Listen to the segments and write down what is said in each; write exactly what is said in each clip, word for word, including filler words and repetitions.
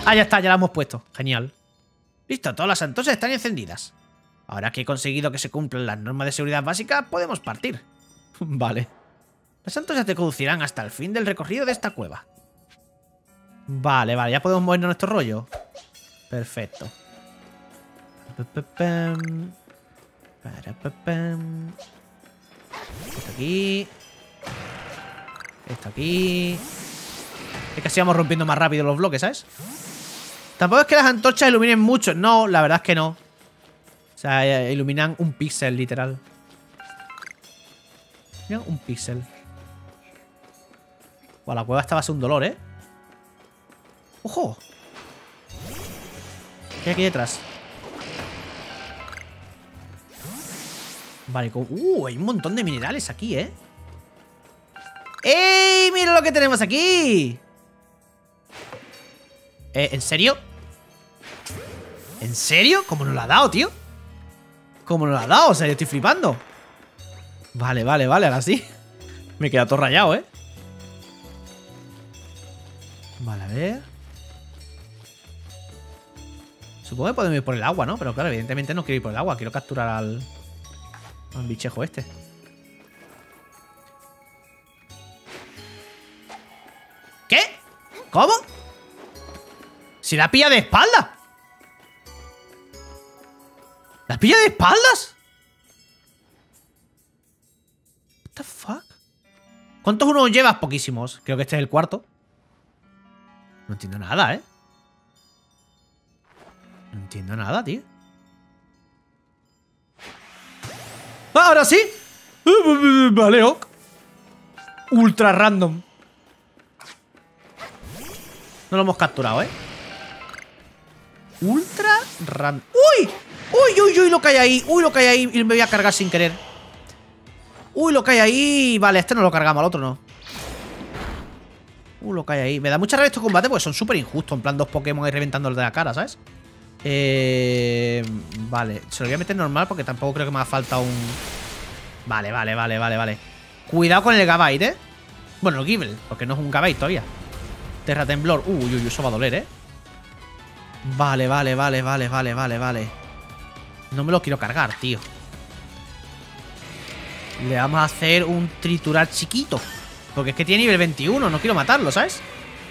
Ah, ya está, ya la hemos puesto. Genial. Listo, todas las antorchas están encendidas. Ahora que he conseguido que se cumplan las normas de seguridad básicas, podemos partir. Vale. Las antorchas te conducirán hasta el fin del recorrido de esta cueva. Vale, vale, ya podemos movernos nuestro rollo. Perfecto. Esto aquí. Esto aquí. Es que así vamos rompiendo más rápido los bloques, ¿sabes? Tampoco es que las antorchas iluminen mucho. No, la verdad es que no. O sea, iluminan un píxel, literal. Mira, un píxel. Buah, la cueva esta va a ser un dolor, ¿eh? ¡Ojo! ¿Qué hay aquí detrás? Vale, uh, hay un montón de minerales aquí, ¿eh? ¡Ey! ¡Mira lo que tenemos aquí! Eh, ¿en serio? ¿En serio? ¿Cómo nos lo ha dado, tío? ¿Cómo nos lo ha dado? O sea, yo estoy flipando. Vale, vale, vale, ahora sí. Me he quedado todo rayado, ¿eh? Vale, a ver. Supongo que podemos ir por el agua, ¿no? Pero claro, evidentemente no quiero ir por el agua. Quiero capturar al... al bichejo este. ¿Qué? ¿Cómo? ¿Si la pilla de espalda? ¿La pilla de espaldas? What the fuck? ¿Cuántos unos llevas? Poquísimos. Creo que este es el cuarto. No entiendo nada, ¿eh? No entiendo nada, tío. ¡Ah, ahora sí! Vale, ok. Ultra random. No lo hemos capturado, ¿eh? Ultra random. ¡Uy! ¡Uy, uy, uy! Lo que hay ahí. ¡Uy, lo que hay ahí! Y me voy a cargar sin querer. ¡Uy, lo que hay ahí! Vale, este no lo cargamos, al otro no. ¡Uy, lo que hay ahí! Me da mucha rabia estos combates porque son súper injustos. En plan, dos Pokémon ahí reventándoles de la cara, ¿sabes? Eh... Vale, se lo voy a meter normal porque tampoco creo que me haga falta un... Vale, vale, vale, vale, vale. Cuidado con el Gabite, ¿eh? Bueno, el Gible, porque no es un Gabite todavía. Terra Temblor. Uy, uy, uy, eso va a doler, ¿eh? Vale, vale, vale, vale, vale, vale, vale. No me lo quiero cargar, tío. Le vamos a hacer un triturar chiquito. Porque es que tiene nivel veintiuno. No quiero matarlo, ¿sabes?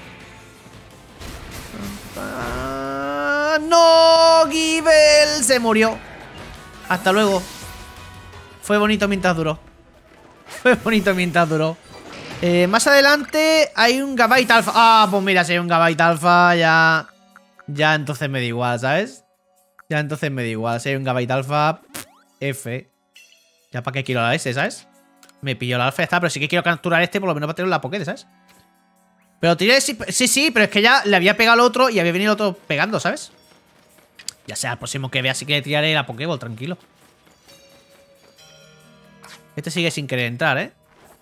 ¡No! ¡Gible! Se murió. Hasta luego. Fue bonito mientras duró. Fue bonito mientras duró. Eh, más adelante hay un Gabite Alpha. Ah, pues mira, si hay un Gabite Alpha, ya... Ya entonces me da igual, ¿sabes? Ya entonces me da igual. Si hay un Gabite Alpha, F. Ya para qué quiero la S, ¿sabes? Me pilló la Alpha y ya está. Pero sí que quiero capturar este por lo menos para tener la Pokédex, ¿sabes? Pero tiré... Sí, sí, sí, pero es que ya le había pegado al otro y había venido el otro pegando, ¿sabes? Ya sea, el próximo que vea sí que le tiraré la Pokéball, tranquilo. Este sigue sin querer entrar, ¿eh?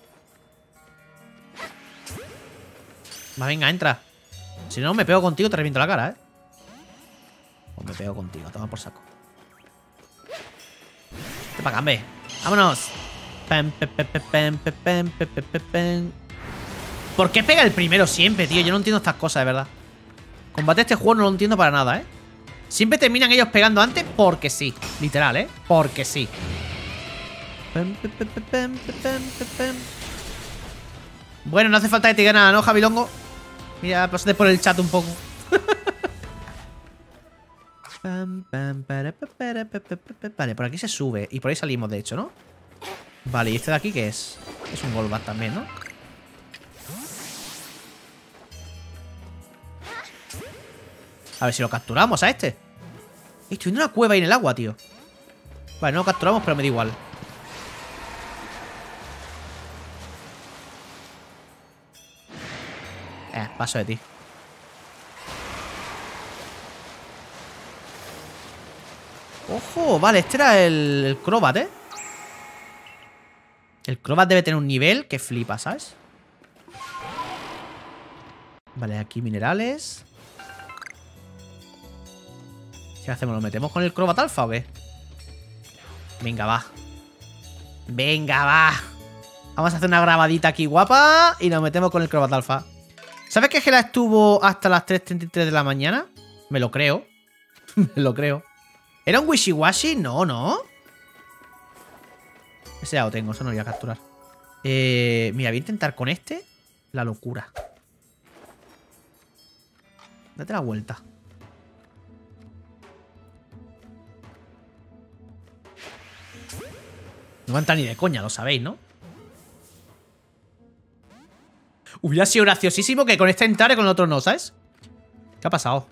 Va, venga, entra. Si no, me pego contigo, te reviento la cara, ¿eh? Pues me pego contigo, toma por saco. Vete para acá, hombre. ¡Vámonos! ¿Por qué pega el primero siempre, tío? Yo no entiendo estas cosas, de verdad. Combate este juego no lo entiendo para nada, ¿eh? Siempre terminan ellos pegando antes porque sí. Literal, ¿eh? Porque sí. Bueno, no hace falta que te diga nada, ¿no, Javilongo? Mira, pásate por el chat un poco. Vale, por aquí se sube. Y por ahí salimos, de hecho, ¿no? Vale, ¿y este de aquí qué es? Es un Golbat también, ¿no? A ver si lo capturamos a este. Estoy viendo una cueva ahí en el agua, tío. Vale, no lo capturamos, pero me da igual. Eh, paso de ti. Ojo, vale, este era el, el Crobat, ¿eh? El Crobat debe tener un nivel que flipa, ¿sabes? Vale, aquí minerales. ¿Qué hacemos? ¿Lo metemos con el Crobat Alpha o qué? Venga, va. Venga, va. Vamos a hacer una grabadita aquí guapa y nos metemos con el Crobat Alpha. ¿Sabes que Gela estuvo hasta las tres treinta y tres de la mañana? Me lo creo. Me lo creo. ¿Era un Wishiwashi? No, no. Ese ya lo tengo, eso no lo voy a capturar. Eh, mira, voy a intentar con este la locura. Date la vuelta. No va a entrar ni de coña, lo sabéis, ¿no? Hubiera sido graciosísimo que con este entrara y con el otro no, ¿sabes? ¿Qué ha pasado?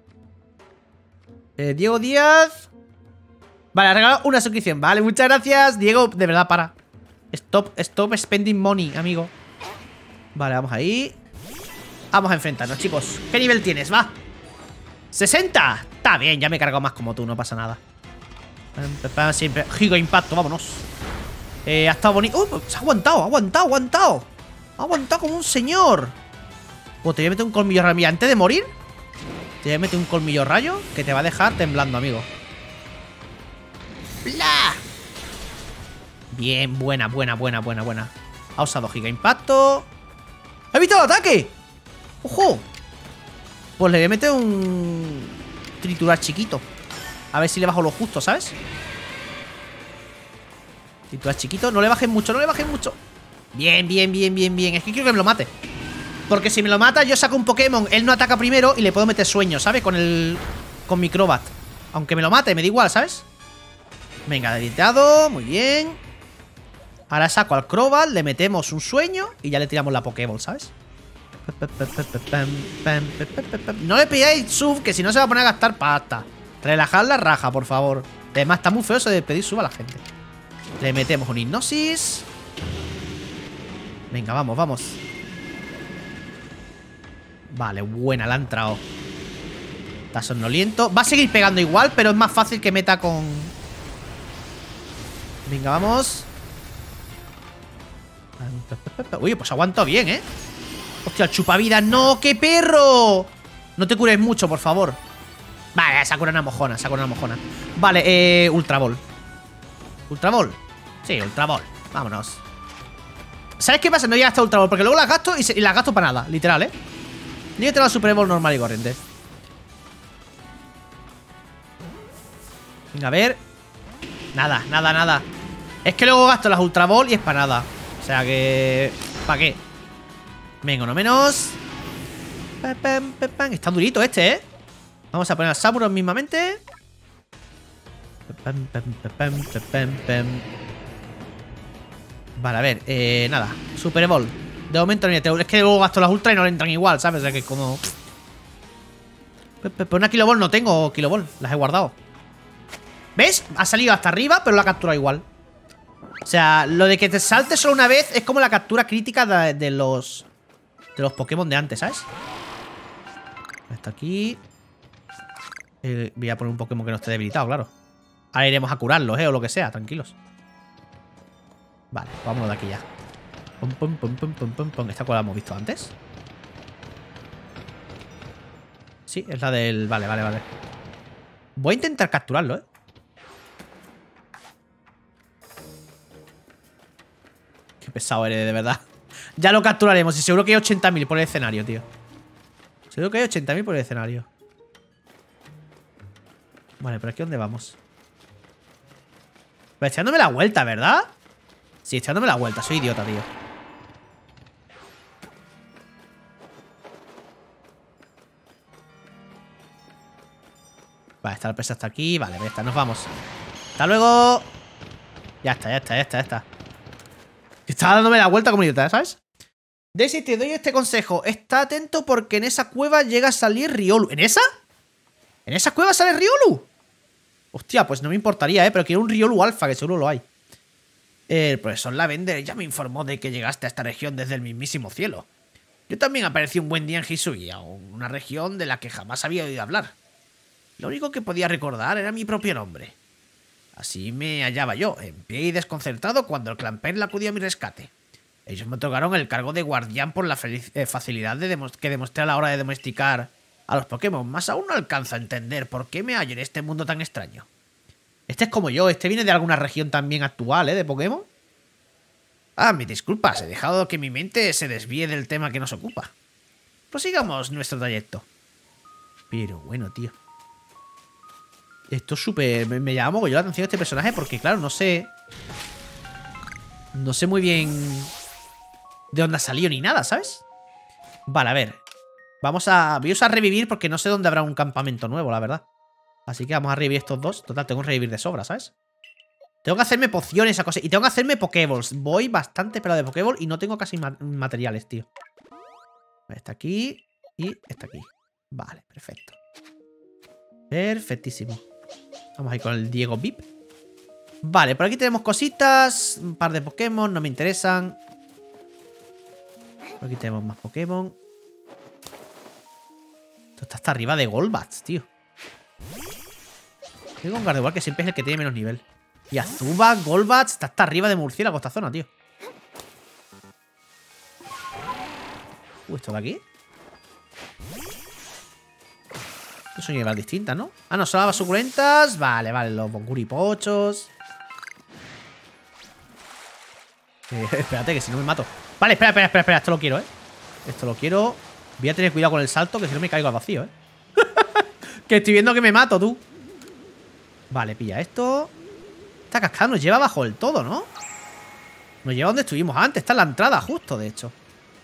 Eh, Diego Díaz. Vale, ha regalado una suscripción. Vale, muchas gracias, Diego. De verdad, para. Stop, stop spending money, amigo. Vale, vamos ahí. Vamos a enfrentarnos, chicos. ¿Qué nivel tienes? Va. ¡sesenta! Está bien, ya me he cargado más como tú, no pasa nada. Siempre. Giga impacto, vámonos. Eh, ha estado bonito. ¡Uh! Se ha aguantado, ha aguantado, ha aguantado. Ha aguantado como un señor. Oh, te voy a meter un colmillo rayo. Mira, antes de morir, te voy a meter un colmillo rayo que te va a dejar temblando, amigo. ¡Bla! Bien, buena, buena, buena, buena, buena. Ha usado giga impacto. ¡Ha evitado el ataque! ¡Ojo! Pues le voy a meter un triturar chiquito. A ver si le bajo lo justo, ¿sabes? Triturar chiquito. No le bajes mucho, no le bajes mucho. Bien, bien, bien, bien, bien. Es que quiero que me lo mate. Porque si me lo mata, yo saco un Pokémon. Él no ataca primero y le puedo meter sueño, ¿sabes? Con el... Con mi Crobat. Aunque me lo mate, me da igual, ¿sabes? Venga, debilitado. Muy bien. Ahora saco al Crobat, le metemos un sueño y ya le tiramos la Pokéball, ¿sabes? No le pilláis sub, que si no se va a poner a gastar pasta. Relajad la raja, por favor. Además, está muy feo eso de pedir sub a la gente. Le metemos un hipnosis. Venga, vamos, vamos. Vale, buena, la ha entrado. Está somnoliento. Va a seguir pegando igual, pero es más fácil que meta con... Venga, vamos. Uy, pues aguanto bien, ¿eh? Hostia, el chupavidas. ¡No! ¡Qué perro! No te cures mucho, por favor. Vale, se ha curado una mojona, se ha curado una mojona. Vale, eh... Ultra Ball. ¿Ultra Ball? Sí, Ultra Ball. Vámonos. ¿Sabes qué pasa? No llega hasta Ultra Ball, porque luego las gasto y, se, y las gasto para nada, literal, ¿eh? Lígate la Super Ball normal y corriente. Venga, a ver. Nada, nada, nada. Es que luego gasto las Ultra Ball y es para nada. O sea que... ¿Para qué? Venga, uno menos. Está durito este, ¿eh? Vamos a poner a Samuron mismamente. Vale, a ver, eh, nada. Super Ball. De momento ni te... Es que luego gasto las ultra y no le entran igual, ¿sabes? O sea que es como... Pero una Kilo Ball no tengo Kilo Ball. Las he guardado. ¿Ves? Ha salido hasta arriba, pero la ha capturado igual. O sea, lo de que te salte solo una vez es como la captura crítica de, de los... De los Pokémon de antes, ¿sabes? Está aquí. Eh, voy a poner un Pokémon que no esté debilitado, claro. Ahora iremos a curarlos, ¿eh? O lo que sea, tranquilos. Vale, vámonos de aquí ya. Pum, pum, pum, pum, pum, pum, pum. ¿Esta cuál la hemos visto antes? Sí, es la del... Vale, vale, vale. Voy a intentar capturarlo, ¿eh? Qué pesado eres, de verdad. Ya lo capturaremos y seguro que hay ochenta mil por el escenario, tío. Seguro que hay ochenta mil por el escenario. Vale, pero aquí ¿dónde vamos? Pues echándome la vuelta, ¿verdad? Sí, echándome la vuelta. Soy idiota, tío. Vale, está la presa hasta aquí. Vale, ya está, nos vamos. Hasta luego. Ya está, ya está, ya está, ya está. Estaba dándome la vuelta como idiota, ¿sabes? Daisy, te doy este consejo. Está atento porque en esa cueva llega a salir Riolu. ¿En esa? ¿En esa cueva sale Riolu? Hostia, pues no me importaría, ¿eh? Pero quiero un Riolu alfa, que seguro lo hay. El profesor Lavender ya me informó de que llegaste a esta región desde el mismísimo cielo. Yo también aparecí un buen día en Hisui, una región de la que jamás había oído hablar. Lo único que podía recordar era mi propio nombre. Así me hallaba yo, en pie y desconcertado, cuando el clan Perla acudió a mi rescate. Ellos me otorgaron el cargo de guardián por la eh, facilidad de que demostré a la hora de domesticar a los Pokémon. Más aún no alcanzo a entender por qué me hallo en este mundo tan extraño. Este es como yo, este viene de alguna región también actual, ¿eh? De Pokémon. Ah, mis disculpas, he dejado que mi mente se desvíe del tema que nos ocupa. prosigamos nuestro trayecto. Pero bueno, tío. Esto es súper... Me, me llama mogollón la atención este personaje porque, claro, no sé... No sé muy bien de dónde ha salido ni nada, ¿sabes? Vale, a ver. Vamos a... Voy a usar revivir porque no sé dónde habrá un campamento nuevo, la verdad. Así que vamos a revivir estos dos. Total, tengo un revivir de sobra, ¿sabes? Tengo que hacerme pociones, esa cosa. Y tengo que hacerme pokéballs. Voy bastante pelado de pokéball y no tengo casi ma materiales, tío. Está aquí y está aquí. Vale, perfecto. Perfectísimo. Vamos a ir con el Diego Vip. Vale, por aquí tenemos cositas. Un par de Pokémon, no me interesan. Por aquí tenemos más Pokémon. Esto está hasta arriba de Golbats, tío. Tengo un Gardevoir que siempre es el que tiene menos nivel. Y Azuba, Golbats, está hasta arriba de Murciélago esta zona, tío. Uh, ¿esto de aquí? Son hierbas distintas, ¿no? Ah, no, son las suculentas. Vale, vale, los bonguripochos. Eh, espérate, que si no me mato. Vale, espera, espera, espera, espera. Esto lo quiero, ¿eh? Esto lo quiero. Voy a tener cuidado con el salto, que si no me caigo al vacío, ¿eh? Que estoy viendo que me mato, tú. Vale, pilla esto. Esta cascada nos lleva abajo del todo, ¿no? Nos lleva donde estuvimos antes. Está en la entrada, justo, de hecho.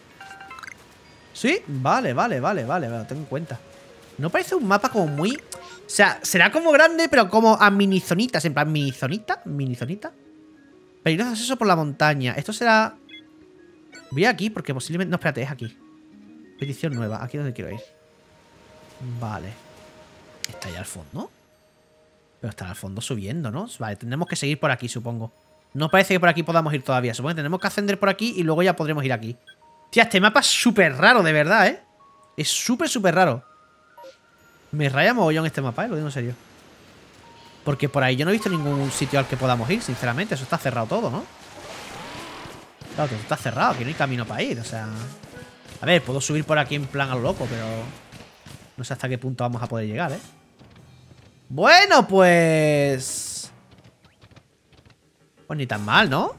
¿Sí? Vale, vale, vale, vale. Lo tengo en cuenta. No parece un mapa como muy... O sea, será como grande, pero como a mini zonitas. En plan, mini zonita. Mini zonita. Peligroso acceso por la montaña. Esto será... Voy aquí porque posiblemente... No, espérate, es aquí. Petición nueva. Aquí es donde quiero ir. Vale. Está ya al fondo. Pero está al fondo subiendo, ¿no? Vale, tendremos que seguir por aquí, supongo. No parece que por aquí podamos ir todavía. Supongo que tenemos que ascender por aquí y luego ya podremos ir aquí. Tía, este mapa es súper raro, de verdad, ¿eh? Es súper, súper raro. Me raya mogollón este mapa, ¿eh? Lo digo en serio. Porque por ahí yo no he visto ningún sitio al que podamos ir, sinceramente. Eso está cerrado todo, ¿no? Claro, que está cerrado. Aquí no hay camino para ir, o sea... A ver, puedo subir por aquí en plan a lo loco, pero... No sé hasta qué punto vamos a poder llegar, ¿eh? Bueno, pues... Pues ni tan mal, ¿no?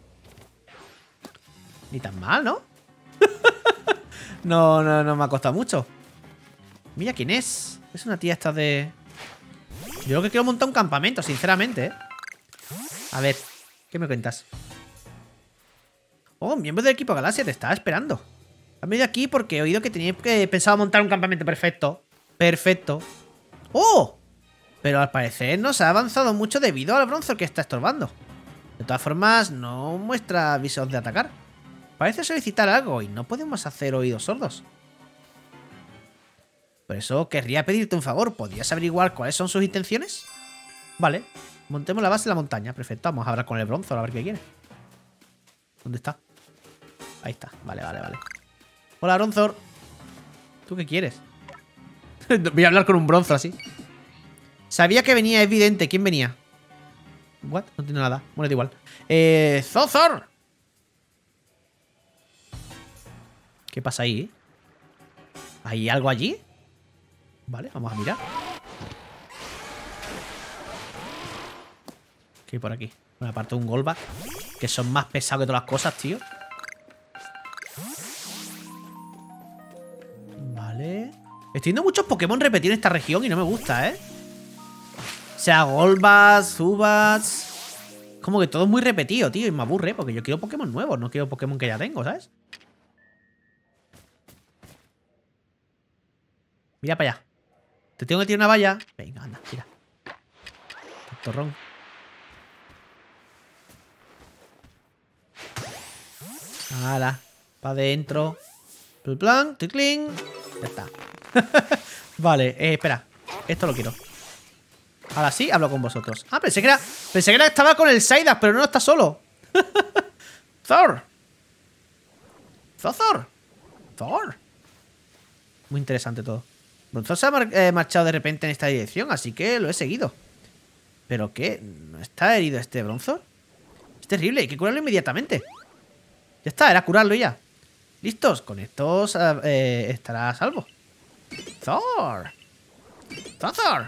Ni tan mal, ¿no? No, no, no me ha costado mucho. Mira quién es. Es una tía esta de... Yo lo que quiero montar un campamento, sinceramente, ¿eh? A ver, ¿qué me cuentas? Oh, miembro del equipo Galaxia, te estaba esperando. Han venido aquí porque he oído que tenía que pensado montar un campamento perfecto. Perfecto. ¡Oh! Pero al parecer no se ha avanzado mucho debido al Bronzor que está estorbando. De todas formas, no muestra avisos de atacar. Parece solicitar algo y no podemos hacer oídos sordos. Por eso querría pedirte un favor. ¿Podrías averiguar cuáles son sus intenciones? Vale. Montemos la base en la montaña. Perfecto. Vamos a hablar con el Bronzor a ver qué quiere. ¿Dónde está? Ahí está. Vale, vale, vale. Hola, Bronzor. ¿Tú qué quieres? Voy a hablar con un Bronzor así. Sabía que venía, evidente. ¿Quién venía? ¿What? No entiendo nada. Bueno, da igual. Eh... ¡Zozor! ¿Qué pasa ahí? ¿Hay algo allí? Vale, vamos a mirar. ¿Qué hay por aquí? Bueno, aparte de un Golbat, que son más pesados que todas las cosas, tío. Vale. Estoy viendo muchos Pokémon repetir en esta región y no me gusta, ¿eh? O sea, Golbats, Zubats... Como que todo es muy repetido, tío, y me aburre, porque yo quiero Pokémon nuevos, no quiero Pokémon que ya tengo, ¿sabes? Mira para allá. ¿Te tengo que tirar una valla? Venga, anda, tira. Torrón. Hala, para adentro. Plan, ticlin. Ya está. Vale, eh, espera. Esto lo quiero. Ahora sí, hablo con vosotros. Ah, pensé que era. Pensé que era, estaba con el Psyduck, pero no está solo. Thor. Thor. Thor. Muy interesante todo. Bronzor se ha mar eh, marchado de repente en esta dirección, así que lo he seguido. ¿Pero qué? ¿No está herido este Bronzor? Es terrible, hay que curarlo inmediatamente. Ya está, era curarlo ya. ¿Listos? Con estos eh, estará a salvo. Thor. Thor.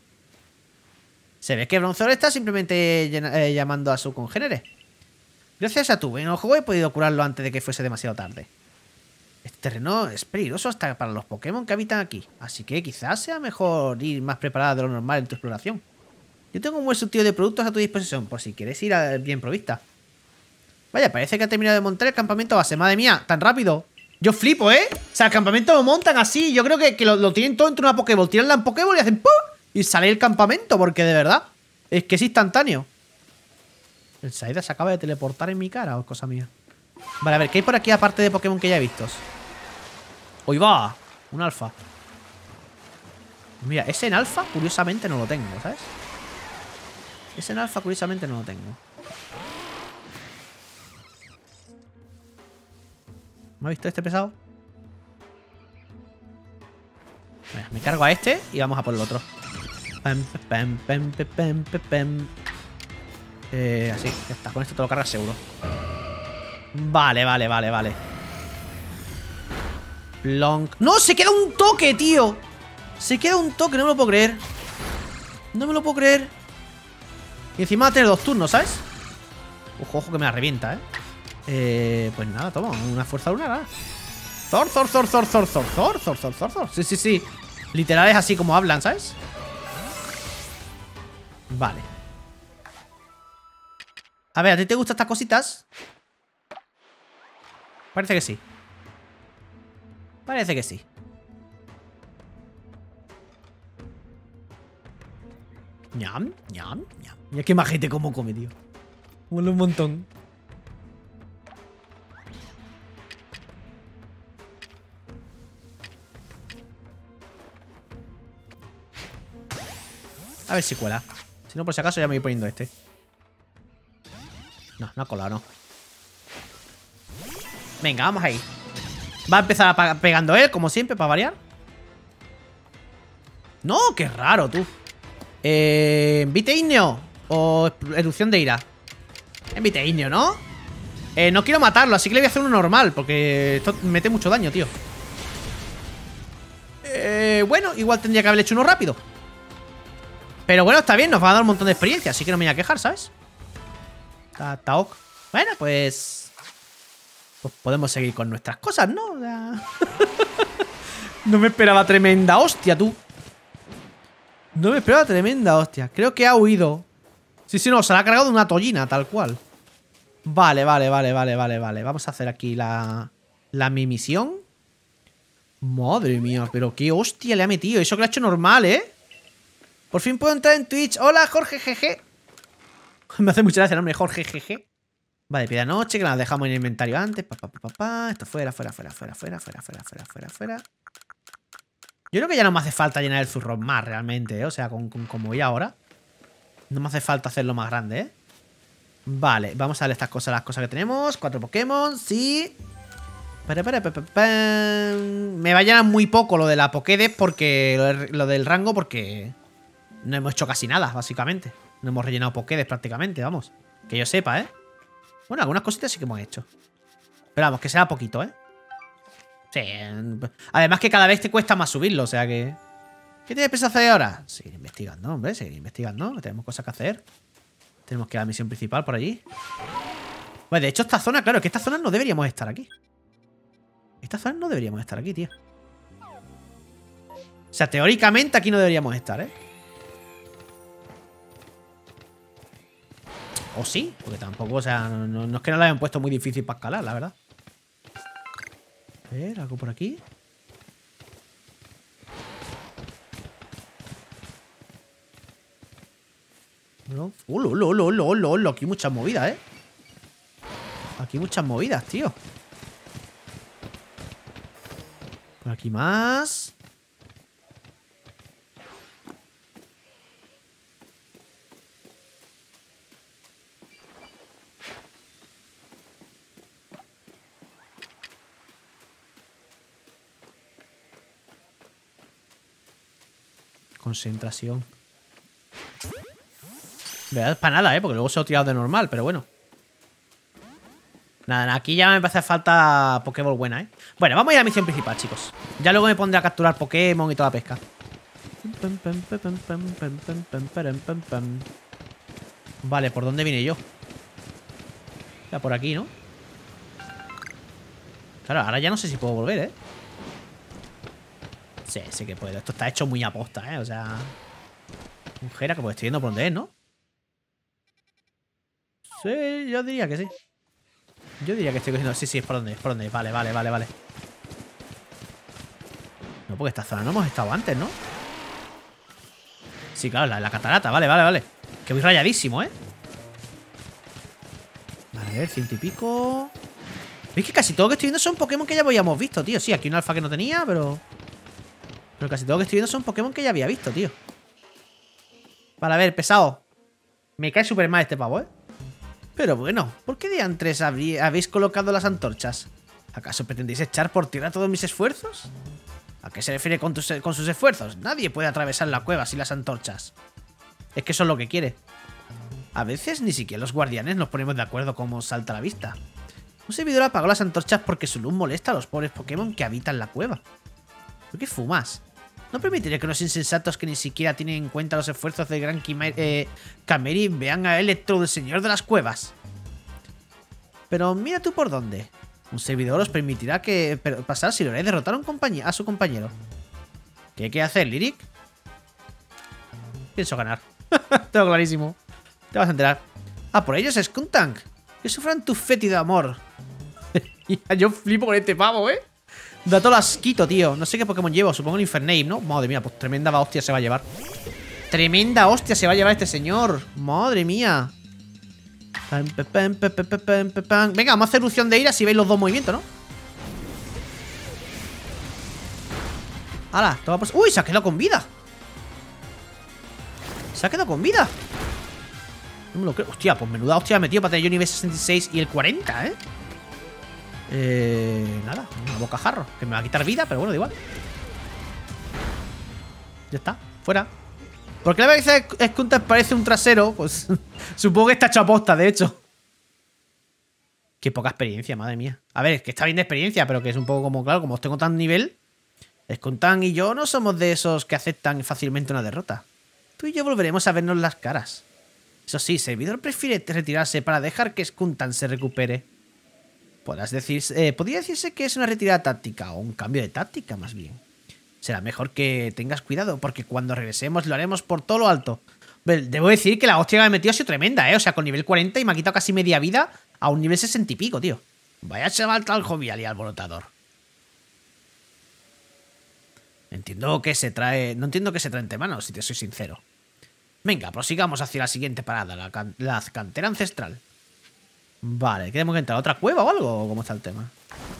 Se ve que Bronzor está simplemente eh, llamando a su congénere. Gracias a tu buen juego he podido curarlo antes de que fuese demasiado tarde. Este terreno es peligroso hasta para los Pokémon que habitan aquí. Así que quizás sea mejor ir más preparada de lo normal en tu exploración. Yo tengo un buen surtido de productos a tu disposición, por si quieres ir a bien provista. Vaya, parece que ha terminado de montar el campamento base. Madre mía, tan rápido. Yo flipo, ¿eh? O sea, el campamento lo montan así. Yo creo que, que lo, lo tienen todo entre una Pokéball. Tiran la Pokéball y hacen ¡pum! Y sale el campamento, porque de verdad es que es instantáneo. ¿El Saida se acaba de teleportar en mi cara o es cosa mía? Vale, a ver, ¿qué hay por aquí aparte de Pokémon que ya he visto? ¡Hoy va! Un alfa. Mira, ese en alfa curiosamente no lo tengo, ¿sabes? Ese en alfa curiosamente no lo tengo. ¿Me ha visto este pesado? Venga, me cargo a este y vamos a por el otro. Pam, pam, pam, pam, pam, pam, pam. Eh, así, ya está. Con esto te lo cargas seguro. Vale, vale, vale, vale. Plonk. ¡No! ¡Se queda un toque, tío! Se queda un toque, no me lo puedo creer. No me lo puedo creer. Y encima va a tener dos turnos, ¿sabes? Ojo, ojo que me la revienta, ¿eh? Eh, pues nada, toma, una fuerza lunar. ¿eh? Zor, zor, zor, zor, zor, zor, zor, zor, zor, zor, zor. Sí, sí, sí. Literal es así como hablan, ¿sabes? Vale. A ver, ¿a ti te gustan estas cositas? Parece que sí. Parece que sí. Ñam, ñam, ñam. Mira qué majete como come, tío. Mola un montón. A ver si cuela. Si no, por si acaso ya me voy poniendo este. No, no ha colado, no. Venga, vamos ahí. Va a empezar a pegando él, como siempre, para variar. No, qué raro, tú. Eh, ¿Vite Igneo o erupción de ira? En Vite Igneo, ¿no? Eh, no quiero matarlo, así que le voy a hacer uno normal, porque esto mete mucho daño, tío. Eh, bueno, igual tendría que haberle hecho uno rápido. Pero bueno, está bien, nos va a dar un montón de experiencia, así que no me voy a quejar, ¿sabes? Ta, ta, ok. Bueno, pues... Pues podemos seguir con nuestras cosas, ¿no? O sea... No me esperaba tremenda hostia, tú. No me esperaba tremenda hostia. Creo que ha huido. Sí, sí, no, se la ha cargado de una tollina, tal cual. Vale, vale, vale, vale, vale, vale. Vamos a hacer aquí la... La mi misión. Madre mía, pero qué hostia le ha metido. Eso que lo ha hecho normal, ¿eh? Por fin puedo entrar en Twitch. Hola, Jorge G G. Me hace mucha gracia el nombre, Jorge G G. Vale, pida noche, que la dejamos en el inventario antes. Pa, pa, pa, pa, pa. Esto fuera, fuera, fuera, fuera, fuera, fuera, fuera, fuera, fuera, fuera. Yo creo que ya no me hace falta llenar el zurrón más realmente, ¿eh? O sea, con, con, como voy ahora. No me hace falta hacerlo más grande, ¿eh? Vale, vamos a darle estas cosas, las cosas que tenemos. Cuatro Pokémon, sí. Para, para, para, para. Me va a llenar muy poco lo de la Pokédex porque... Lo, de, lo del rango porque... No hemos hecho casi nada, básicamente. No hemos rellenado Pokédex prácticamente, vamos. Que yo sepa, ¿eh? Bueno, algunas cositas sí que hemos hecho. Pero vamos, que sea poquito, ¿eh? Sí. Además que cada vez te cuesta más subirlo, o sea que... ¿Qué tienes pensado hacer ahora? Seguir investigando, hombre, seguir investigando. Tenemos cosas que hacer. Tenemos que ir a la misión principal por allí. Bueno, de hecho esta zona, claro, que esta zona no deberíamos estar aquí. Esta zona no deberíamos estar aquí, tío. O sea, teóricamente aquí no deberíamos estar, ¿eh? O sí, porque tampoco, o sea, no, no, no es que no la hayan puesto muy difícil para escalar, la verdad. A ver, algo por aquí. No. ¡Oh, lo, lo, lo, lo, lo, lo! Aquí muchas movidas, ¿eh? Aquí muchas movidas, tío. Por aquí más. Concentración. Verdad, es para nada, ¿eh? Porque luego se ha tirado de normal, pero bueno. Nada, aquí ya me hace falta Pokéball buena, ¿eh? Bueno, vamos a ir a la misión principal, chicos. Ya luego me pondré a capturar Pokémon y toda la pesca. Vale, ¿por dónde vine yo? Ya por aquí, ¿no? Claro, ahora ya no sé si puedo volver, ¿eh? Sí, sí que puedo. Esto está hecho muy a posta, ¿eh? O sea... Un Jera, como estoy viendo por dónde es, ¿no? Sí, yo diría que sí. Yo diría que estoy cogiendo... Sí, sí, es por donde es, por donde es. Vale, vale, vale, vale. No, porque esta zona no hemos estado antes, ¿no? Sí, claro, la, la catarata. Vale, vale, vale. Que voy rayadísimo, ¿eh? Vale, a ver, ciento y pico... ¿Veis que casi todo lo que estoy viendo son Pokémon que ya habíamos visto, tío? Sí, aquí un alfa que no tenía, pero... Pero casi todo lo que estoy viendo son Pokémon que ya había visto, tío. Vale, a ver, pesado. Me cae súper mal este pavo, ¿eh? Pero bueno, ¿por qué diantres habéis colocado las antorchas? ¿Acaso pretendéis echar por tierra todos mis esfuerzos? ¿A qué se refiere con, tus, con sus esfuerzos? Nadie puede atravesar la cueva sin las antorchas. Es que eso es lo que quiere. A veces ni siquiera los guardianes nos ponemos de acuerdo cómo salta a la vista. Un servidor apagó las antorchas porque su luz molesta a los pobres Pokémon que habitan la cueva. ¿Por qué fumas? No permitiré que unos insensatos que ni siquiera tienen en cuenta los esfuerzos del gran eh, Cameri vean a Electro, el señor de las cuevas. Pero mira tú por dónde. Un servidor os permitirá que pasar si lográis derrotar a, un a su compañero. ¿Qué hay que hacer, Lyric? Pienso ganar. Tengo clarísimo. Te vas a enterar. Ah, por ellos es Skuntank. Que sufran tu fétido amor. Yo flipo con este pavo, ¿eh? Da todo asquito, tío. No sé qué Pokémon llevo. Supongo el Infernape, ¿no? Madre mía, pues tremenda hostia se va a llevar. Tremenda hostia se va a llevar este señor. Madre mía. Venga, vamos a hacer erupción de ira si veis los dos movimientos, ¿no? ¡Hala! Toma por... ¡Uy! Se ha quedado con vida. Se ha quedado con vida. No me lo creo. Hostia, pues menuda hostia me he metido para tener yo nivel sesenta y seis y el cuarenta, ¿eh? Eh... Nada, una bocajarro. Que me va a quitar vida, pero bueno, da igual. Ya está, fuera. Porque la vez que Skuntank parece un trasero, pues supongo que está hecho a posta, de hecho. Qué poca experiencia, madre mía. A ver, que está bien de experiencia, pero que es un poco como, claro, como tengo tan nivel, Skuntank y yo no somos de esos que aceptan fácilmente una derrota. Tú y yo volveremos a vernos las caras. Eso sí, servidor prefiere retirarse para dejar que Skuntank se recupere. Podrás decir, eh, podría decirse que es una retirada táctica, o un cambio de táctica, más bien. Será mejor que tengas cuidado, porque cuando regresemos lo haremos por todo lo alto. Debo decir que la hostia que me he metido ha sido tremenda, ¿eh? O sea, con nivel cuarenta y me ha quitado casi media vida a un nivel sesenta y pico, tío. Vaya chaval tan jovial y alborotador. Entiendo que se trae... No entiendo que se trae entre manos, si te soy sincero. Venga, prosigamos hacia la siguiente parada, la, can... la cantera ancestral. Vale, ¿qué tenemos que entrar? ¿A otra cueva o algo? ¿Cómo está el tema?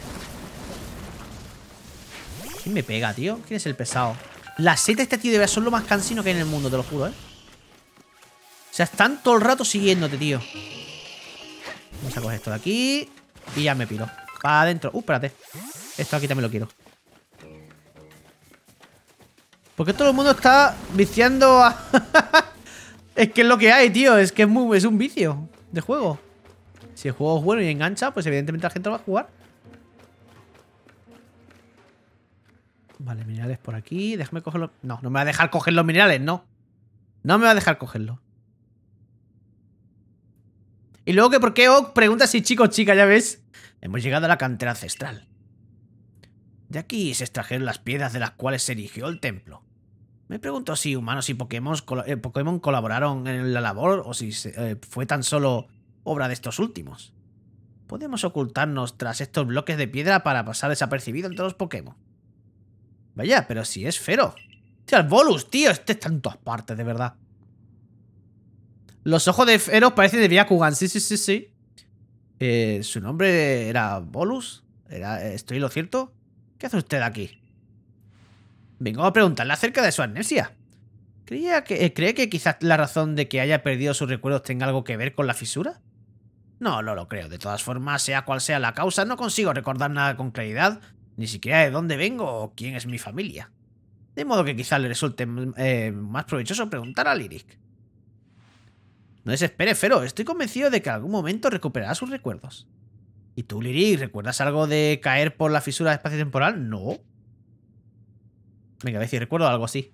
¿Quién me pega, tío? ¿Quién es el pesado? La seta de este tío debe ser lo más cansino que hay en el mundo, te lo juro, ¿eh? O sea, están todo el rato siguiéndote, tío. Vamos a coger esto de aquí y ya me piro. Para adentro. Uh, espérate. Esto aquí también lo quiero. Porque todo el mundo está viciando a... Es que es lo que hay, tío. Es que es, muy... es un vicio de juego. Si el juego es bueno y engancha, pues evidentemente la gente lo va a jugar. Vale, minerales por aquí. Déjame cogerlos. No, no me va a dejar coger los minerales, no. No me va a dejar cogerlos. Y luego que por qué Oak pregunta si chico o chica, ya ves. Hemos llegado a la cantera ancestral. De aquí se extrajeron las piedras de las cuales se erigió el templo. Me pregunto si humanos y Pokémon, eh, Pokémon colaboraron en la labor o si eh, fue tan solo obra de estos últimos. Podemos ocultarnos tras estos bloques de piedra para pasar desapercibido entre los Pokémon. Vaya, pero si es Fero. Tío, el Bolus, tío. Este está en todas partes, de verdad. Los ojos de Fero parecen de Byakugan. Sí, sí, sí, sí. Eh, ¿Su nombre era Bolus? ¿Era, ¿Estoy en lo cierto? ¿Qué hace usted aquí? Vengo a preguntarle acerca de su amnesia. ¿Creía que, eh, ¿Cree que quizás la razón de que haya perdido sus recuerdos tenga algo que ver con la fisura? No, no lo creo. De todas formas, sea cual sea la causa, no consigo recordar nada con claridad. Ni siquiera de dónde vengo o quién es mi familia. De modo que quizás le resulte eh, más provechoso preguntar a Lyric. No desespere, Fero. Estoy convencido de que en algún momento recuperará sus recuerdos. ¿Y tú, Lyric, recuerdas algo de caer por la fisura espacio-temporal? No. Venga, a ver si recuerdo algo así.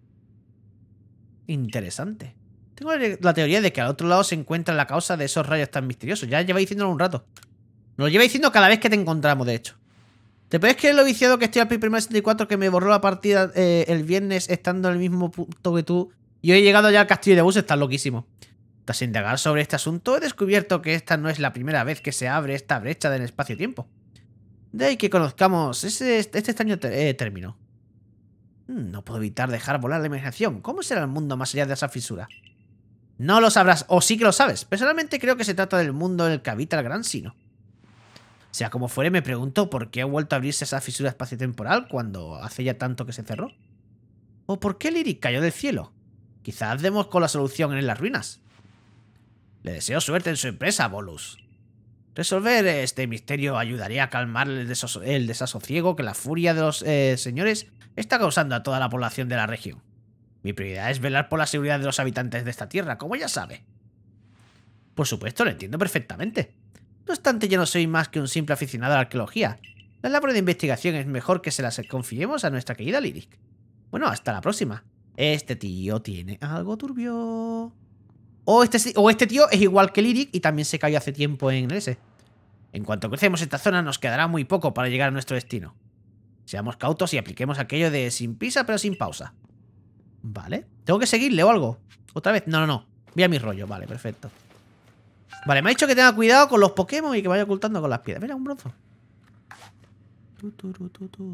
Interesante. Tengo la teoría de que al otro lado se encuentra la causa de esos rayos tan misteriosos. Ya lleva diciéndolo un rato. Nos lo lleva diciendo cada vez que te encontramos, de hecho. ¿Te puedes creer lo viciado que estoy al primer sesenta y cuatro que me borró la partida eh, el viernes estando en el mismo punto que tú? Y hoy he llegado ya al castillo de Bus, estás loquísimo. Tras indagar sobre este asunto, he descubierto que esta no es la primera vez que se abre esta brecha del espacio-tiempo. De ahí que conozcamos ese, este extraño te eh, término. Hmm, no puedo evitar dejar volar la imaginación. ¿Cómo será el mundo más allá de esa fisura? No lo sabrás, o sí que lo sabes. Personalmente creo que se trata del mundo en el que habita el Gran Sino. Sea como fuere, me pregunto por qué ha vuelto a abrirse esa fisura espaciotemporal cuando hace ya tanto que se cerró. ¿O por qué Lyric cayó del cielo? Quizás demos con la solución en las ruinas. Le deseo suerte en su empresa, Bolus. Resolver este misterio ayudaría a calmar el, desos el desasosiego que la furia de los eh, señores está causando a toda la población de la región. Mi prioridad es velar por la seguridad de los habitantes de esta tierra, como ya sabe. Por supuesto, lo entiendo perfectamente. No obstante, yo no soy más que un simple aficionado a la arqueología. La labor de investigación es mejor que se las confiemos a nuestra querida Lyric. Bueno, hasta la próxima. Este tío tiene algo turbio. O este, o este tío es igual que Lyric y también se cayó hace tiempo en el S. En cuanto crucemos esta zona nos quedará muy poco para llegar a nuestro destino. Seamos cautos y apliquemos aquello de sin prisa pero sin pausa. Vale. ¿Tengo que seguirle o algo? ¿Otra vez? No, no, no. Voy a mi rollo. Vale, perfecto. Vale, me ha dicho que tenga cuidado con los Pokémon y que vaya ocultando con las piedras. Mira, un bronzo. Tu, tu, tu, tu, tu.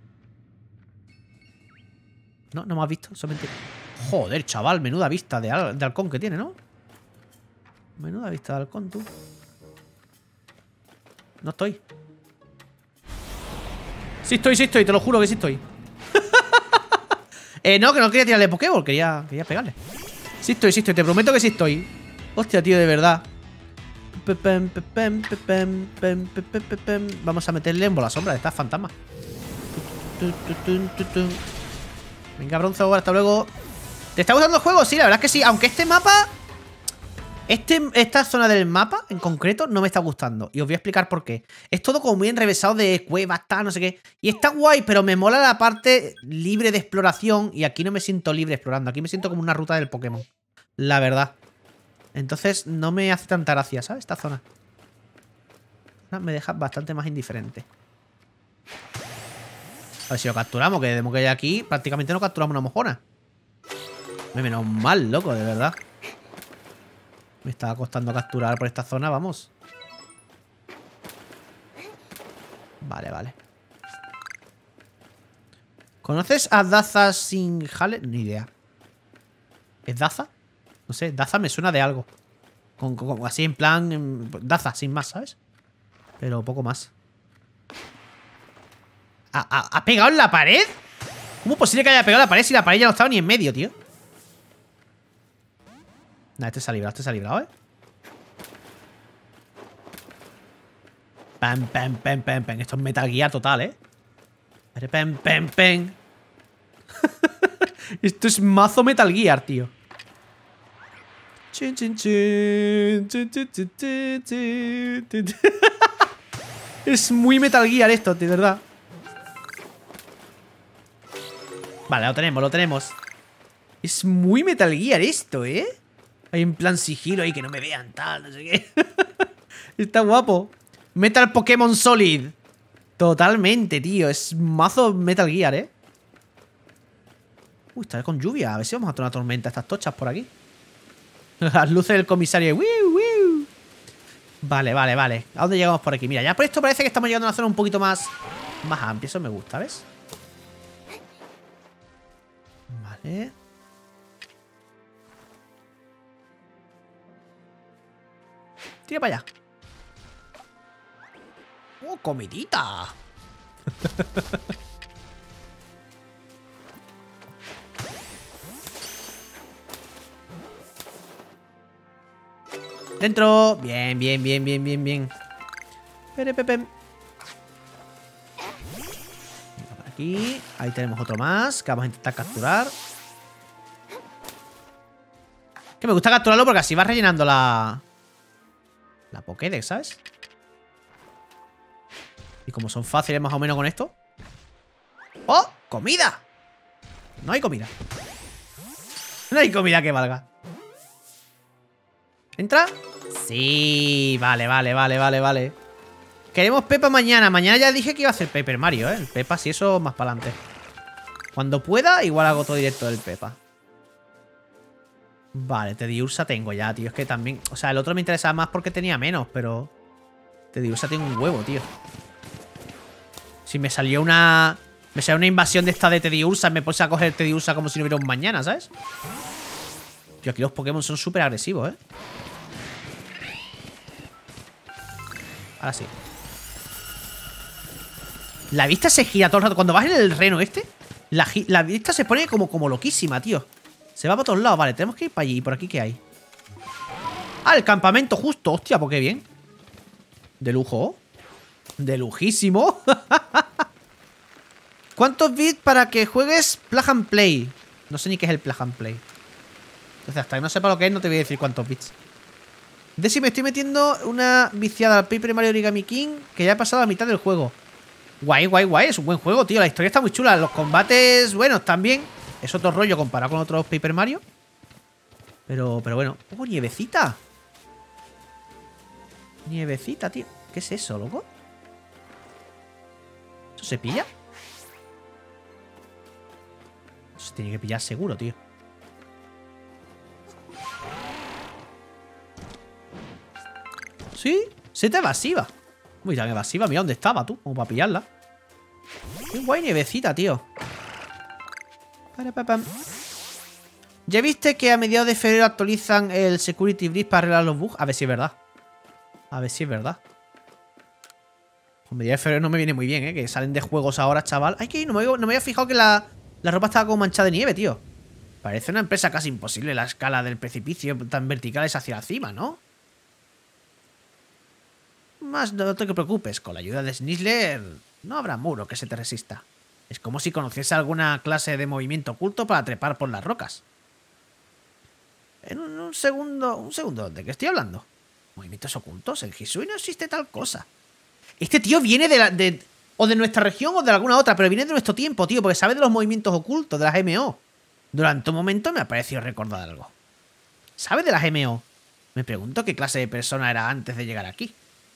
No, no me has visto. Solamente... Joder, chaval, menuda vista de, de halcón que tiene, ¿no? Menuda vista de halcón, tú. No estoy. Sí estoy, sí estoy, te lo juro que sí estoy. eh, no, que no quería tirarle Pokéball, quería, quería pegarle. Sí estoy, sí estoy, te prometo que sí estoy. Hostia, tío, de verdad. Vamos a meterle en bola sombra de estas fantasmas. Venga, bronzo, hasta luego. ¿Te está gustando el juego? Sí, la verdad es que sí. Aunque este mapa... Este, esta zona del mapa, en concreto, no me está gustando. Y os voy a explicar por qué. Es todo como muy enrevesado de cuevas, tal, no sé qué. Y está guay, pero me mola la parte libre de exploración. Y aquí no me siento libre explorando. Aquí me siento como una ruta del Pokémon. La verdad. Entonces no me hace tanta gracia, ¿sabes? Esta zona. Me deja bastante más indiferente. A ver si lo capturamos, que de que hay aquí prácticamente no capturamos una mojona. Menos mal, loco, de verdad. Me estaba costando capturar por esta zona, vamos. Vale, vale. ¿Conoces a Daza Singhale? Ni idea. ¿Es Daza? No sé, Daza me suena de algo. Con, con, así en plan... En, Daza, sin más, ¿sabes? Pero poco más. ¿Ha, ha, ¿Ha pegado en la pared? ¿Cómo es posible que haya pegado en la pared si la pared ya no estaba ni en medio, tío? Nah, este se ha librado, este se ha librado, ¿eh? Pam, pam, pam, pam, pam. Esto es Metal Gear total, ¿eh? Pam, pam, pam. Esto es mazo Metal Gear, tío. Chin, chin, chin. Chin, chin, chin, chin, chin, chin. Es muy Metal Gear esto, de verdad. Vale, lo tenemos, lo tenemos. Es muy Metal Gear esto, ¿eh? Hay en plan sigilo ahí, que no me vean, tal, no sé qué. Está guapo. Metal Pokémon Solid. Totalmente, tío. Es mazo Metal Gear, ¿eh? Uy, está con lluvia. A ver si vamos a tener una tormenta estas tochas por aquí. Las luces del comisario. ¡Wiu, wiu! Vale, vale, vale. ¿A dónde llegamos por aquí? Mira, ya por esto parece que estamos llegando a una zona un poquito más, más amplia. Eso me gusta, ¿ves? Vale. Tira para allá. ¡Oh, comidita! Dentro. Bien, bien, bien, bien, bien, bien. Pere, pepe. Por aquí. Ahí tenemos otro más que vamos a intentar capturar. Que me gusta capturarlo porque así va rellenando la... La Pokédex, ¿sabes? Y como son fáciles más o menos con esto. ¡Oh! ¡Comida! No hay comida. No hay comida que valga. ¿Entra? Sí, vale, vale, vale, vale, vale. Queremos Pepa mañana. Mañana ya dije que iba a hacer Paper Mario, ¿eh? El Pepa, si eso, más para adelante. Cuando pueda, igual hago todo directo del Pepa. Vale, Tediursa tengo ya, tío. Es que también... O sea, el otro me interesaba más porque tenía menos, pero... Tediursa tengo un huevo, tío. Si me salió una... Me salió una invasión de esta de Tediursa, me puse a coger Tediursa como si no hubiera un mañana, ¿sabes? Tío, aquí los Pokémon son súper agresivos, ¿eh? Ahora sí. La vista se gira todo el rato. Cuando vas en el reno este, la, la vista se pone como, como loquísima, tío. Se va para todos lados. Vale, tenemos que ir para allí. ¿Y por aquí qué hay? Ah, el campamento justo. Hostia, pues qué bien. De lujo. De lujísimo. ¿Cuántos bits para que juegues Plug and Play? No sé ni qué es el Plug and Play. Entonces, hasta que no sepa lo que es, no te voy a decir cuántos bits. De si me estoy metiendo una viciada al Paper Mario Origami King, que ya he pasado la mitad del juego. Guay, guay, guay. Es un buen juego, tío. La historia está muy chula. Los combates, bueno, también. Es otro rollo comparado con otros Paper Mario. Pero, pero bueno. ¡Oh, nievecita! Nievecita, tío. ¿Qué es eso, loco? ¿Eso se pilla? Eso se tiene que pillar seguro, tío. ¿Sí? Seta evasiva. Uy, ya evasiva. Mira dónde estaba, tú. Como para pillarla. Qué guay nievecita, tío. ¿Ya viste que a mediados de febrero actualizan el Security Breach para arreglar los bugs? A ver si es verdad. A ver si es verdad. A mediados de febrero no me viene muy bien, ¿eh? Que salen de juegos ahora, chaval. Ay, que no me, no me había fijado que la, la ropa estaba como manchada de nieve, tío. Parece una empresa casi imposible la escala del precipicio tan verticales hacia la cima, ¿no? Más no te preocupes, con la ayuda de Snizzler no habrá muro que se te resista. Es como si conociese alguna clase de movimiento oculto para trepar por las rocas. En un, un segundo... Un segundo, ¿de qué estoy hablando? ¿Movimientos ocultos? En Hisui no existe tal cosa. Este tío viene de la... De, o de nuestra región o de alguna otra, pero viene de nuestro tiempo, tío, porque sabe de los movimientos ocultos, de las M O. Durante un momento me ha parecido recordar algo. ¿Sabe de las M O? Me pregunto qué clase de persona era antes de llegar aquí.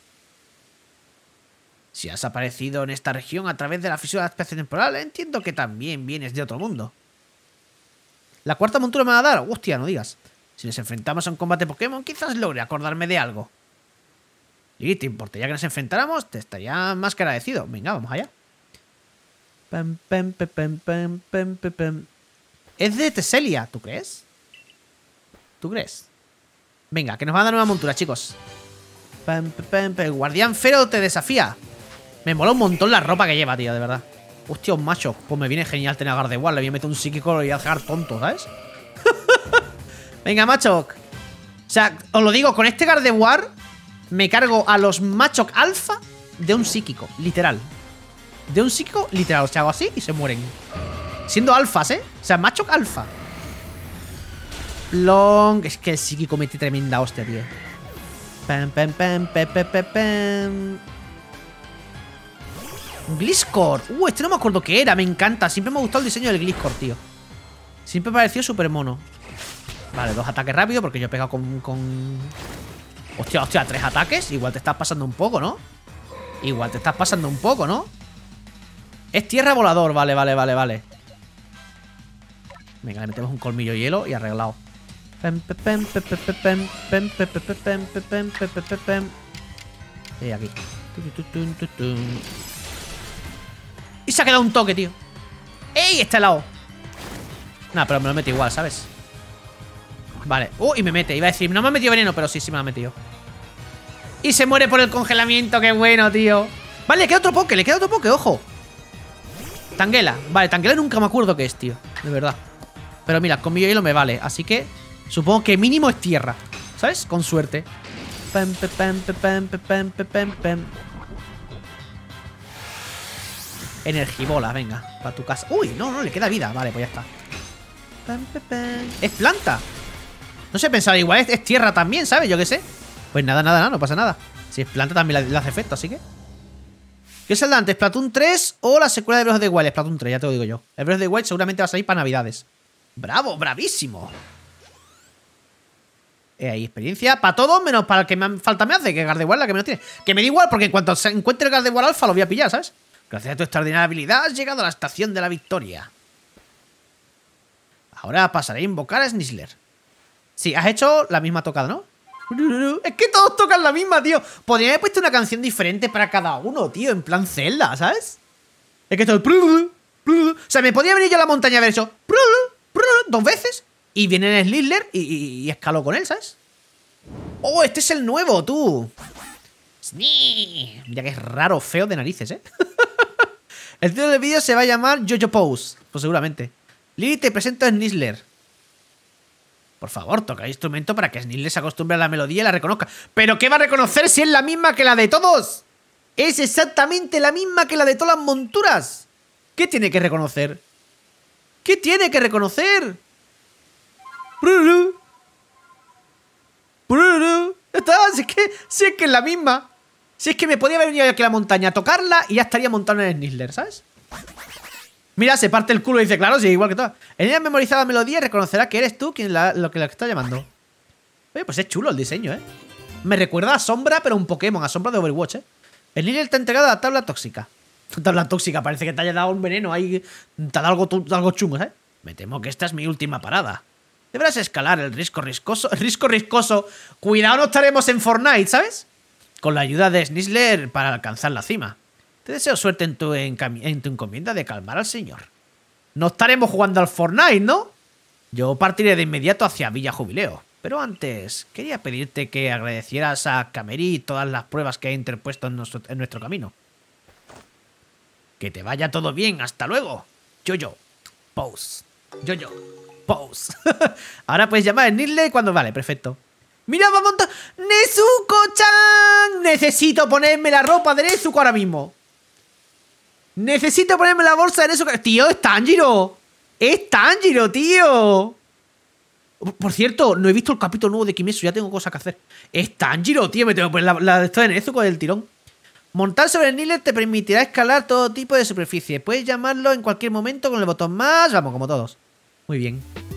Si has aparecido en esta región a través de la fisura espaciotemporal, entiendo que también vienes de otro mundo. ¿La cuarta montura me va a dar? Hostia, no digas. Si nos enfrentamos a un combate Pokémon, quizás logre acordarme de algo. ¿Y te importaría que nos enfrentáramos? Te estaría más que agradecido. Venga, vamos allá. Pam, pam, pam, pam, pam, pam, pam, pam. Es de Teselia, ¿tú crees? ¿Tú crees? Venga, que nos va a dar una montura, chicos. Pam, pam, pam, pam. El guardián Fero te desafía. Me mola un montón la ropa que lleva, tío, de verdad. Hostia, un macho. Pues me viene genial tener a Gardevoir. Le voy a meter un psíquico y le voy a dejar tonto, ¿sabes? Venga, Machoc. O sea, os lo digo, con este Gardevoir me cargo a los Machoc alfa de un psíquico, literal. De un psíquico, literal. O sea, hago así y se mueren. Siendo alfas, ¿eh? O sea, Machoc alfa. Long. Es que el psíquico mete tremenda hostia, tío. Pam, pam, pam, pam, pam, pam, pam. Gliscor. Uh, este no me acuerdo qué era. Me encanta. Siempre me ha gustado el diseño del Gliscor, tío. Siempre me ha parecido súper mono. Vale, dos ataques rápidos porque yo he pegado con, con... Hostia, hostia, tres ataques. Igual te estás pasando un poco, ¿no? Igual te estás pasando un poco, ¿no? Es tierra volador. Vale, vale, vale, vale. Venga, le metemos un colmillo hielo y arreglado. Y aquí. Y se ha quedado un toque, tío. ¡Ey! Está helado. Nah, pero me lo mete igual, ¿sabes? Vale. Uh, y me mete. Iba a decir, no me ha metido veneno, pero sí, sí me ha metido. Y se muere por el congelamiento. ¡Qué bueno, tío! Vale, le queda otro poke, le queda otro poke, ojo. Tanguela. Vale, Tanguela nunca me acuerdo qué es, tío. De verdad. Pero mira, con mi hielo me vale. Así que supongo que mínimo es tierra, ¿sabes? Con suerte. Pam, pam, pam, pam, pam, pam, pam. Energibola, venga, para tu casa. Uy, no, no, le queda vida. Vale, pues ya está. Pam, pam, pam. Es planta. No sé, pensar, igual es, es tierra también, ¿sabes? Yo qué sé. Pues nada, nada, nada, no pasa nada. Si es planta también le hace efecto, así que... ¿Qué saldrá antes? ¿Splatoon tres o la secuela de Breath of the Wild? Splatoon tres, ya te lo digo yo. El Breath of the Wild seguramente va a salir para Navidades. ¡Bravo! ¡Bravísimo! Eh, hay experiencia para todos, menos para el que me falta me hace, que Gardevoir la que menos tiene. Que me da igual, porque en cuanto se encuentre el Gardevoir Alfa lo voy a pillar, ¿sabes? Gracias a tu extraordinaria habilidad has llegado a la estación de la victoria. Ahora pasaré a invocar a Snizzler. Sí, has hecho la misma tocada, ¿no? Es que todos tocan la misma, tío. Podría haber puesto una canción diferente para cada uno, tío. En plan Zelda, ¿sabes? Es que esto es... O sea, me podía venir yo a la montaña y haber hecho... Dos veces. Y viene el Snizzler y, y, y escalo con él, ¿sabes? ¡Oh, este es el nuevo, tú! ¡Snee! Mira que es raro, feo de narices, ¿eh? El título del vídeo se va a llamar Jojo Pose. Pues seguramente. Lili, te presento a Snizzler. Por favor, toca el instrumento para que Snizzler se acostumbre a la melodía y la reconozca. ¿Pero qué va a reconocer si es la misma que la de todos? Es exactamente la misma que la de todas las monturas. ¿Qué tiene que reconocer? ¿Qué tiene que reconocer? Está, si es que, si es que es la misma. Si es que me podía haber venido aquí a la montaña a tocarla y ya estaría montado en el Snizzler, ¿sabes? Mira, se parte el culo y dice, claro, sí, igual que todo. En ella memorizada la melodía y reconocerá que eres tú quien la, lo que la está llamando. Oye, pues es chulo el diseño, ¿eh? Me recuerda a Sombra, pero un Pokémon, a Sombra de Overwatch, ¿eh? El Snizzler te ha entregado la tabla tóxica. Tabla tóxica, parece que te haya dado un veneno ahí. Te ha dado algo, algo chungo, ¿sabes? Me temo que esta es mi última parada. Deberás escalar el risco riscoso. El risco riscoso. Cuidado, no estaremos en Fortnite, ¿sabes? Con la ayuda de Snizzler para alcanzar la cima. Te deseo suerte en tu, en tu encomienda de calmar al señor. No estaremos jugando al Fortnite, ¿no? Yo partiré de inmediato hacia Villa Jubileo. Pero antes, quería pedirte que agradecieras a Cameri todas las pruebas que ha interpuesto en nuestro, en nuestro camino. Que te vaya todo bien. Hasta luego. Jojo. Pose. Jojo. Pose. Ahora puedes llamar a Snizzler cuando... Vale, perfecto. Mira, va a montar... ¡Nezuko-chan! Necesito ponerme la ropa de Nezuko ahora mismo. Necesito ponerme la bolsa de Nezuko. Tío, es Tanjiro. Es Tanjiro, tío. Por cierto, no he visto el capítulo nuevo de Kimetsu. Ya tengo cosas que hacer. Es Tanjiro, tío. Me tengo que poner la, la de esto de Nezuko del tirón. Montar sobre el Snizzler te permitirá escalar todo tipo de superficie. Puedes llamarlo en cualquier momento con el botón más. Vamos, como todos. Muy bien.